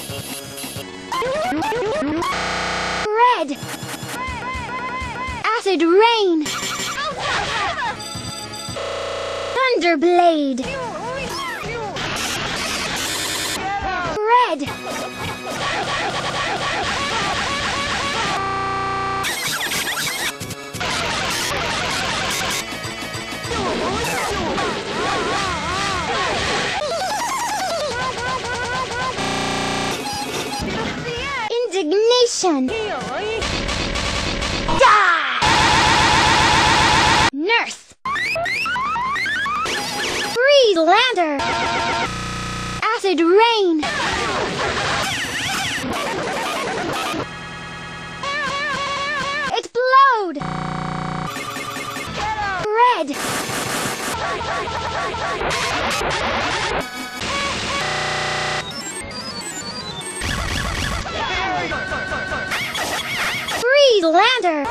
Red. Acid rain. Thunderblade. Red. Indignation. Die! Nurse. Freelander. Acid rain. Explode. Red. Freelander.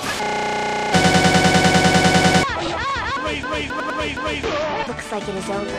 Looks like it is over.